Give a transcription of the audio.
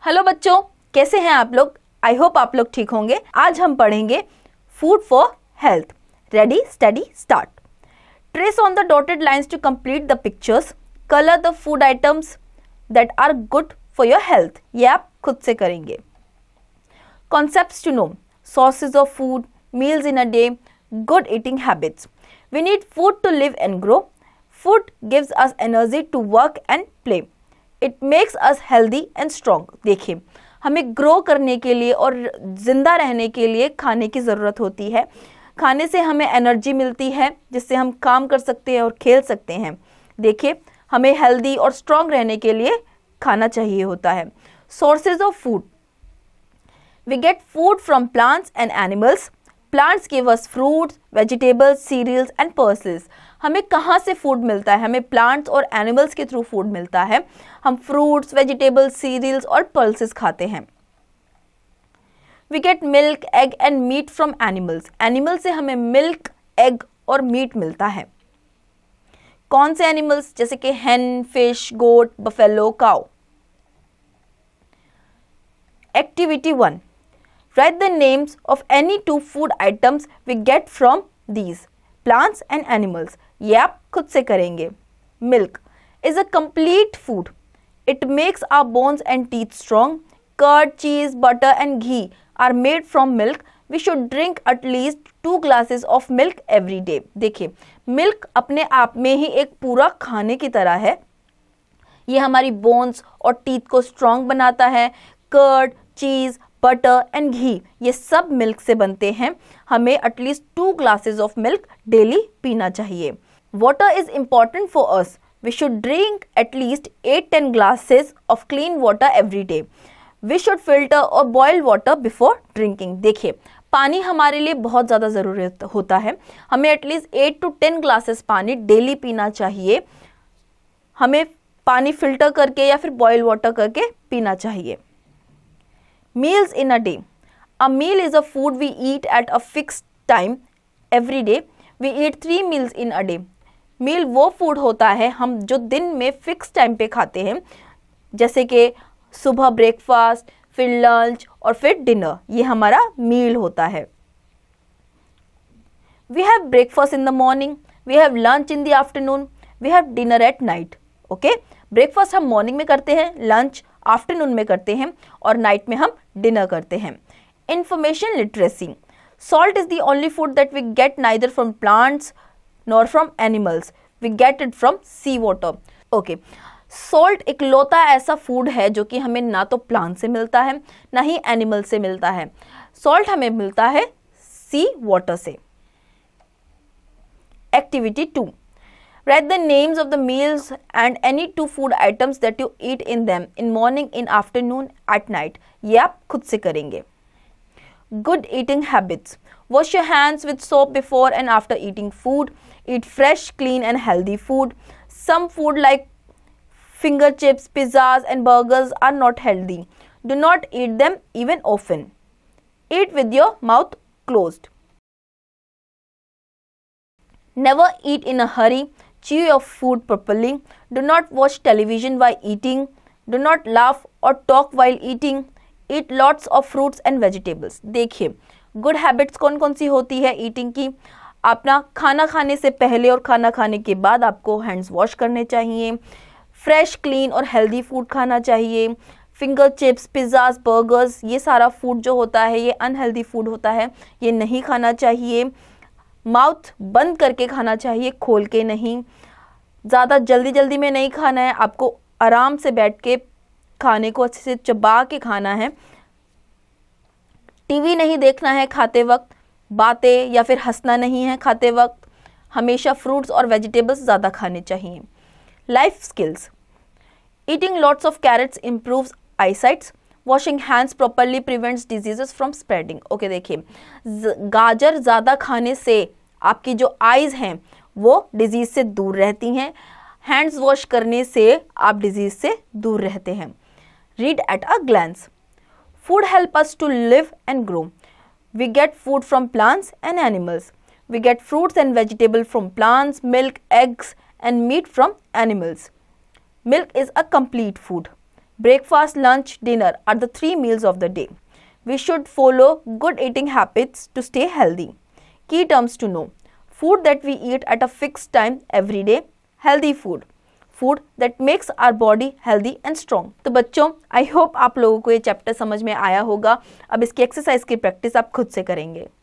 Hello बच्चों, कैसे हैं आप लोग? आई होप आप लोग ठीक होंगे। आज हम पढ़ेंगे food for health. Ready, steady, start. Trace on the dotted lines to complete the pictures. Colour the food items that are good for your health. ये आप खुद से करेंगे। Concepts to know: sources of food, meals in a day, good eating habits. We need food to live and grow. Food gives us energy to work and play. It makes us healthy and strong. देखिए, हमें grow करने के लिए और जिंदा रहने के लिए खाने की ज़रूरत होती है। खाने से हमें एनर्जी मिलती है जिससे हम काम कर सकते हैं और खेल सकते हैं। देखिए, हमें हेल्दी और स्ट्रांग रहने के लिए खाना चाहिए होता है। Sources of food: We get food from plants and animals. Plants give us fruits, vegetables, cereals and pulses. हमें कहाँ से फूड मिलता है? हमें प्लांट्स और एनिमल्स के थ्रू फूड मिलता है। हम फ्रूट्स, वेजिटेबल्स, सीरियल्स और पल्सेस खाते हैं। We get milk, egg and meat from animals. Animal से हमें मिल्क, एग और मीट मिलता है। कौन से एनिमल्स? जैसे कि hen, fish, goat, buffalo, cow. Activity 1. Write the names of any two food items we get from these plants and animals. ये आप खुद से करेंगे। Milk is a complete food. It makes our bones and teeth strong. Curd, cheese, butter and ghee are made from milk. We should drink at least 2 glasses of milk every day. देखिए, milk अपने आप में ही एक पूरा खाने की तरह है। ये हमारी बोन्स और टीथ को स्ट्रॉन्ग बनाता है। Curd, cheese, butter and ghee ये सब मिल्क से बनते हैं। हमें at least 2 glasses of milk daily पीना चाहिए। Water is important for us. We should drink at least 8-10 glasses of clean water every day. We should filter और बॉयल वाटर बिफोर ड्रिंकिंग। देखिए, पानी हमारे लिए बहुत ज़्यादा ज़रूरी होता है। हमें एटलीस्ट 8 to 10 ग्लासेस पानी डेली पीना चाहिए। हमें पानी फिल्टर करके या फिर बॉयल वाटर करके पीना चाहिए। Meals in a day. A meal is a food we eat at a fixed time every day. We eat 3 meals in a day. Meal वो फूड होता है हम जो दिन में फिक्स टाइम पे खाते हैं, जैसे कि सुबह ब्रेकफास्ट, फिर लंच और फिर डिनर। ये हमारा मील होता है। We have breakfast in the morning. We have lunch in the afternoon. We have dinner at night. Okay? Breakfast हम मॉर्निंग में करते हैं, लंच आफ्टरनून में करते हैं और नाइट में हम डिनर करते हैं। Information literacy: salt is the only food that we get neither from plants nor from animals. We get it from sea water. Okay, salt इकलौता ऐसा फूड है जो कि हमें ना तो प्लांट से मिलता है ना ही एनिमल से मिलता है। सॉल्ट हमें मिलता है सी वाटर से। Activity 2. Write the names of the meals and any 2 food items that you eat in them in morning, in afternoon, at night. ये आप खुद से करेंगे। Good eating habits: wash your hands with soap before and after eating food. Eat fresh, clean and healthy food. Some food like finger chips, pizzas and burgers are not healthy. Do not eat them even often. Eat with your mouth closed. Never eat in a hurry. Chew your food properly. Do not watch television while eating. Do not laugh or talk while eating. Eat lots of fruits and vegetables. देखिए, good habits कौन कौन सी होती है eating की? अपना खाना खाने से पहले और खाना खाने के बाद आपको हैंड्स वॉश करने चाहिए। फ्रेश, क्लीन और हेल्दी फूड खाना चाहिए। फिंगर चिप्स, पिज़्ज़ाज, बर्गर्स ये सारा फूड जो होता है ये अनहेल्दी फूड होता है, ये नहीं खाना चाहिए। माउथ बंद करके खाना चाहिए, खोल के नहीं। ज़्यादा जल्दी में नहीं खाना है, आपको आराम से बैठ के खाने को अच्छे से चबा के खाना है। टीवी नहीं देखना है खाते वक्त, बातें या फिर हंसना नहीं है खाते वक्त। हमेशा फ्रूट्स और वेजिटेबल्स ज़्यादा खाने चाहिए। Life skills: eating lots of carrots improves eyesights. Washing hands properly prevents diseases from spreading. Okay, देखिए, गाजर ज़्यादा खाने से आपकी जो आइज़ हैं वो डिजीज़ से दूर रहती हैं। हैंड्स वॉश करने से आप डिजीज़ से दूर रहते हैं। Read at a glance: food help us to live and grow. We get food from plants and animals. We get fruits and vegetables from plants, milk, eggs and meat from animals. Milk is a complete food. Breakfast, lunch, dinner are the 3 meals of the day. We should follow good eating habits to stay healthy. Key terms to know: food that we eat at a fixed time every day, healthy food, food that makes our body healthy and strong. तो बच्चों, I hope आप लोगों को ये chapter समझ में आया होगा. अब इसकी एक्सरसाइज की प्रैक्टिस आप खुद से करेंगे.